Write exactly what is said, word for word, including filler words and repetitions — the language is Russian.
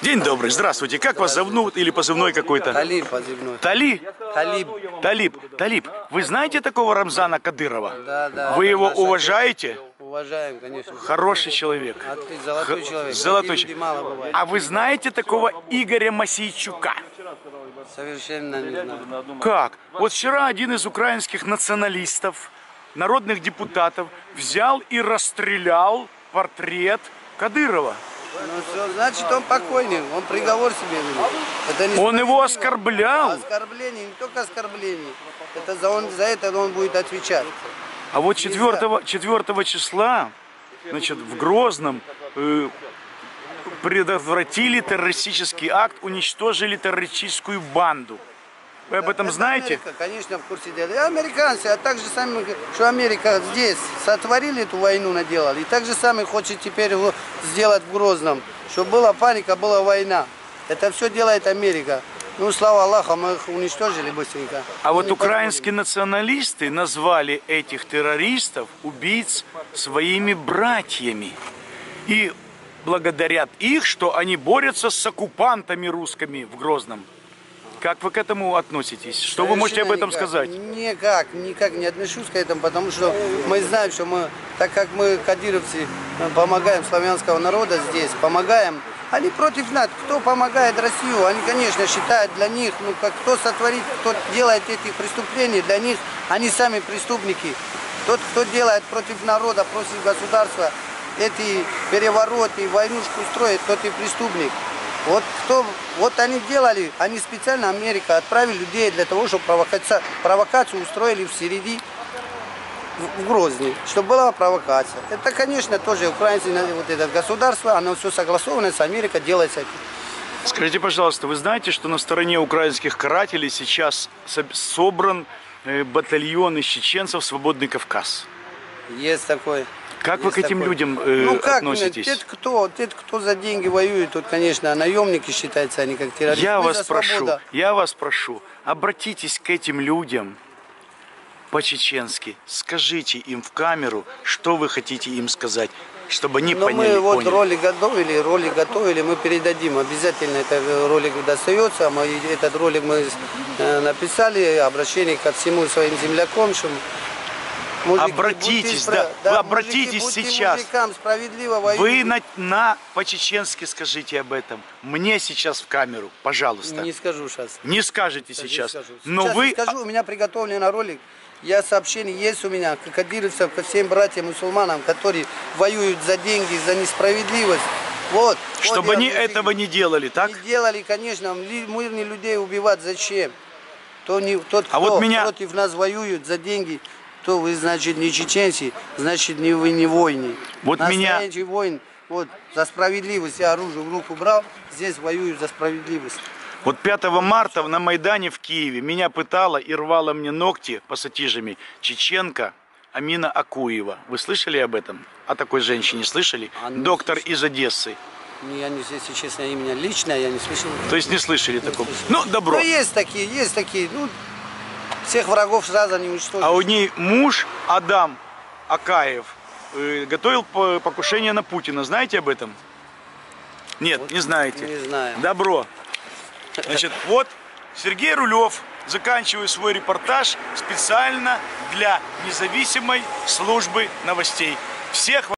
День добрый, здравствуйте. Как вас зовут или позывной какой-то? Талиб позывной. Тали? Талиб. Талиб. Талиб. Вы знаете такого Рамзана Кадырова? Да, да. Вы его Наш уважаете? Уважаем, конечно. Хороший человек. А ты золотой Х- человек. Золотой Такие человек. люди мало бывает. А вы знаете такого Игоря Масейчука? Совершенно не знаю. Как? Вот вчера один из украинских националистов, народных депутатов, взял и расстрелял портрет Кадырова. Ну все, значит, он покойный, он приговор себе вынес. Это не Он его справедливо. оскорблял. Оскорбление, не только оскорбление. Это за, он, за это он будет отвечать. А вот четвёртого, четвёртого числа, значит, в Грозном э, предотвратили террористический акт, уничтожили террористическую банду. Вы об этом Это знаете? Америка, конечно, в курсе дела. И американцы, а также сами, что Америка здесь сотворили эту войну, наделали. И так же сами хочет теперь сделать в Грозном, чтобы была паника, была война. Это все делает Америка. Ну, слава Аллаху, мы их уничтожили быстренько. А Мы вот не украинские позволим. националисты назвали этих террористов, убийц, своими братьями. И благодарят их, что они борются с оккупантами русскими в Грозном. Как вы к этому относитесь? Что вы можете об этом Совершенно сказать? Никак, никак не отношусь к этому, потому что мы знаем, что мы, так как мы, кадыровцы, помогаем славянского народа здесь, помогаем, они против нас. Кто помогает Россию, они, конечно, считают для них, ну, как кто сотворит, кто делает эти преступления, для них они сами преступники. Тот, кто делает против народа, против государства, эти перевороты, войнушку строит, тот и преступник. Вот кто, вот они делали, они специально, Америка, отправили людей для того, чтобы провокация, провокацию устроили в середине, в Грозный, чтобы была провокация. Это, конечно, тоже украинцы, вот это государство, оно все согласовано с Америкой, делается. Скажите, пожалуйста, вы знаете, что на стороне украинских карателей сейчас собран батальон из чеченцев «Свободный Кавказ»? Есть такой. Как Есть вы к этим такой. людям э, ну, как, относитесь? Тот кто, тот, кто за деньги воюет, тут, конечно, наемники считаются, они как террористы. Я Мы вас за прошу, свободу. я вас прошу, обратитесь к этим людям по-чеченски, скажите им в камеру, что вы хотите им сказать, чтобы они Но поняли. мы вот поняли. ролик готовили, ролик готовили, мы передадим. Обязательно этот ролик достается. Мы, этот ролик мы э, написали, обращение ко всему своим землякам, что мужики, Обратитесь, будьте, да, да, вы мужики, обратитесь будьте сейчас. мужикам, справедливо Вы воюйте. на, на по-чеченски скажите об этом. Мне сейчас в камеру, пожалуйста. Не скажу сейчас. Не скажете Не сейчас. скажу. Но Сейчас вы... не скажу, у меня приготовлен ролик. Я сообщение есть у меня к кадыровцам, ко всем братьям мусульманам, которые воюют за деньги, за несправедливость. Вот. Чтобы вот они я этого не делали, так? Не делали, конечно, мирных людей убивать зачем? То не, тот, А кто вот меня... против нас воюет за деньги, то вы, значит, не чеченцы, значит, не вы не воины. Вот меня... Настоящий воин, вот, за справедливость, я оружие в руку брал, здесь воюют за справедливость. Вот пятого марта на Майдане в Киеве меня пытала и рвала мне ногти пассатижами чеченка Амина Акуева. Вы слышали об этом? О такой женщине слышали? А, не Доктор слышал. из Одессы. Я не, если честно, именно лично я не слышал. То есть не слышали такого? слышал. Ну, добро. Ну, есть такие, есть такие, ну, всех врагов сразу не уничтожить. А у ней муж Адам Акаев э, готовил покушение на Путина. Знаете об этом? Нет, Вот не знаете. не знаю. Добро. Значит, вот Сергей Рулев. Заканчиваю свой репортаж специально для независимой службы новостей. Всех